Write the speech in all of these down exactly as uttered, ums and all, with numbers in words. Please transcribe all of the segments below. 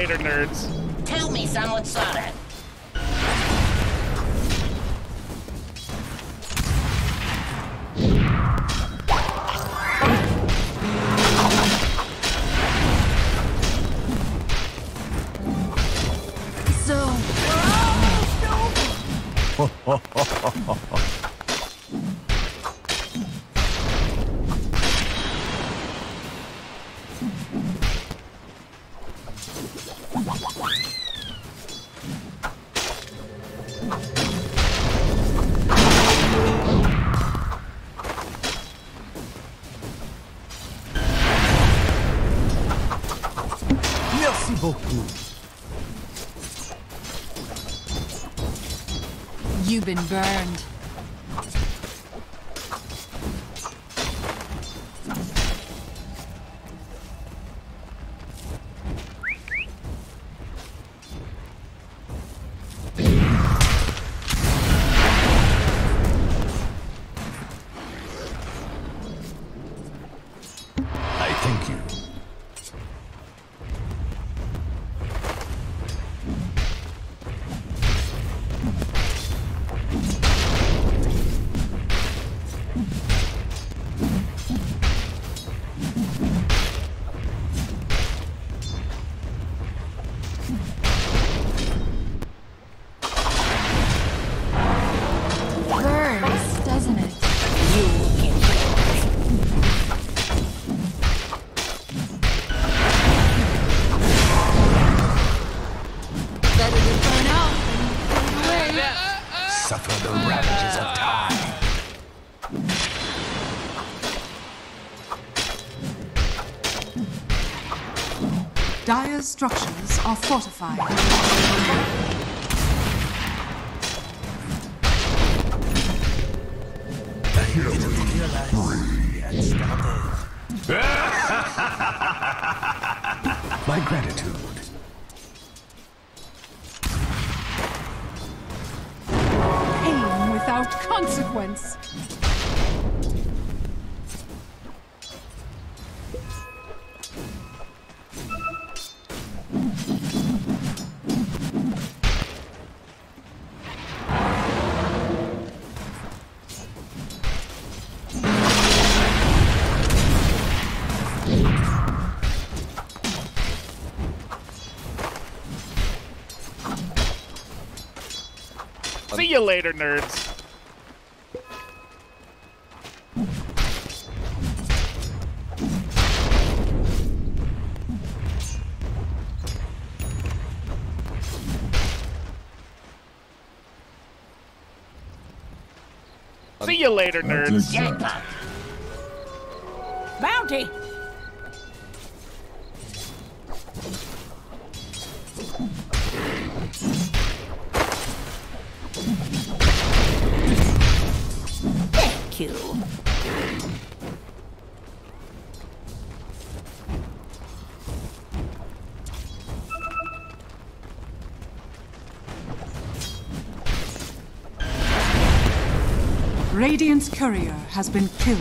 later, nerds. Tell me someone saw that. So... Merci beaucoup. You've been burned. I thank you. Burns, doesn't it? Better to burn out than burn away. Suffer the ravages of time. Dire's structures are fortified. My gratitude. Pain without consequence. See you later, nerds. See you later, nerds. Jackpot. Bounty. Thank you. Radiant's courier has been killed.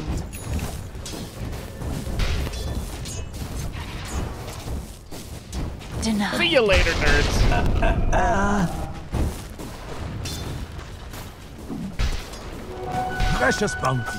Denied. See you later, nerds. Precious bounty.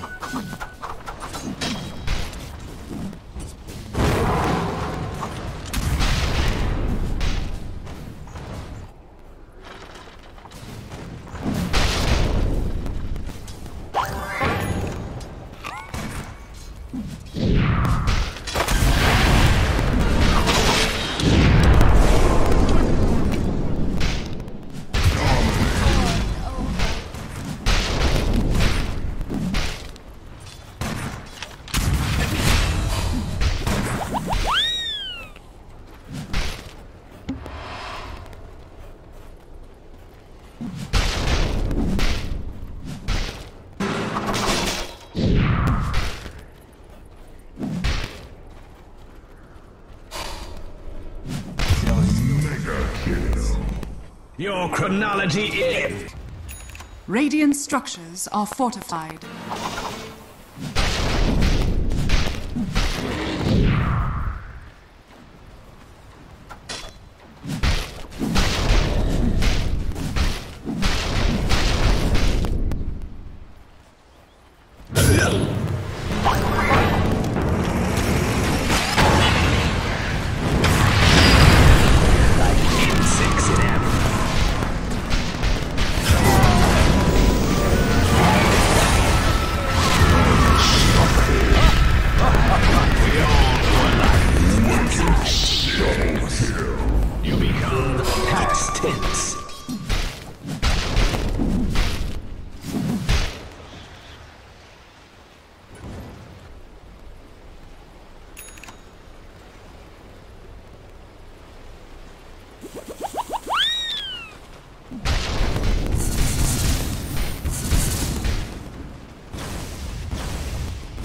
Your chronology is... Radiant structures are fortified.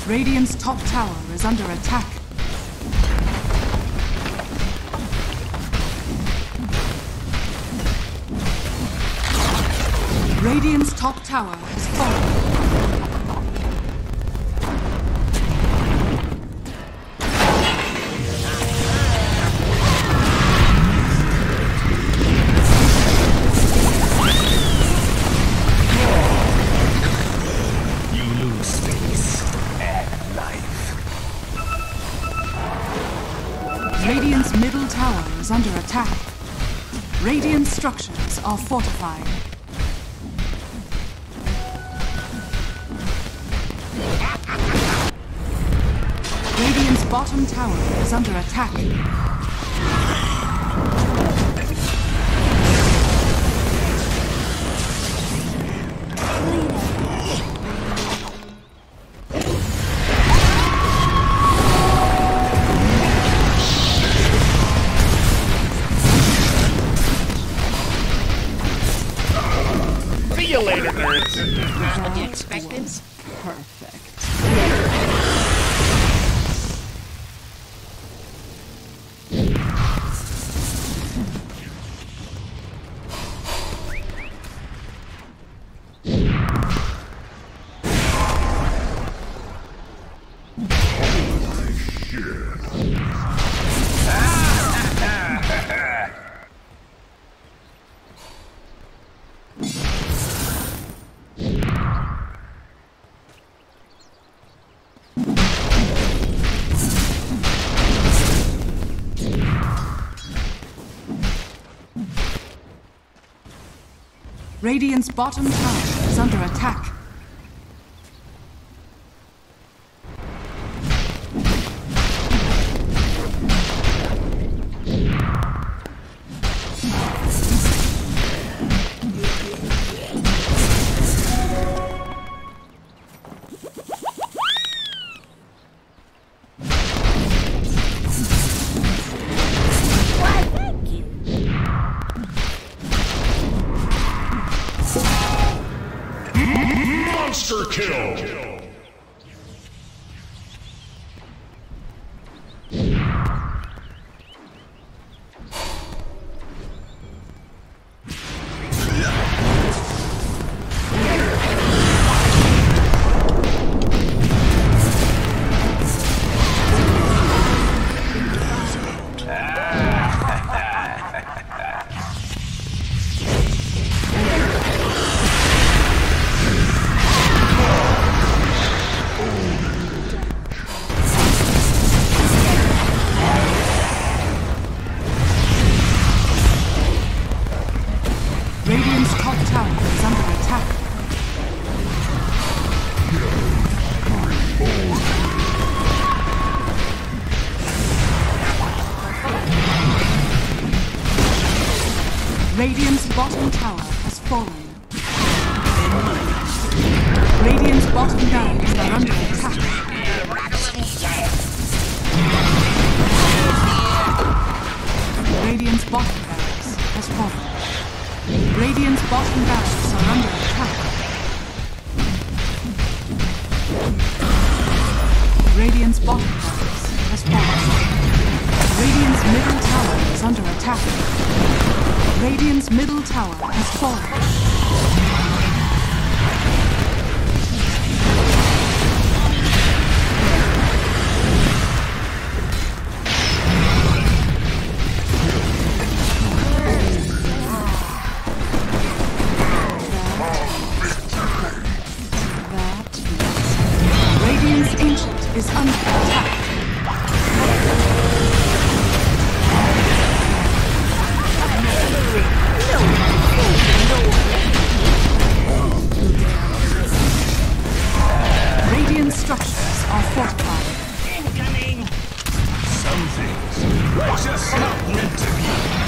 Radiant's top tower is under attack. Radiant's top tower has fallen. Radiant's middle tower is under attack. Radiant structures are fortified. Radiant's bottom tower is under attack. See you later, nerds. That's what you expected? Perfect. Radiant's bottom tower is under attack. Monster kill! Radiant's top tower is under attack. Radiant's bottom tower has fallen. Radiant's bottom barracks are under attack. Radiant's bottom barracks has fallen. Radiant's bottom barracks are under attack. Radiant's bottom barracks has fallen. Radiant's middle tower is under attack. Radiant's middle tower has fallen. Is under attack. Radiant structures are fortified. Incoming! Some things are just not meant to be.